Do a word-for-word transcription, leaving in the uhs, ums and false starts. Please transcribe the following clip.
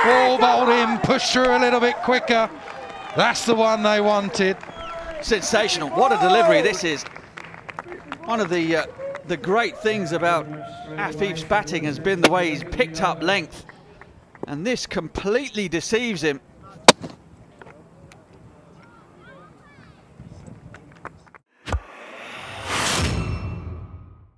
Ball bowled in, pushed through a little bit quicker. That's the one they wanted. Sensational. What a delivery this is. One of the uh, the great things about Afif's batting has been the way he's picked up length. And this completely deceives him.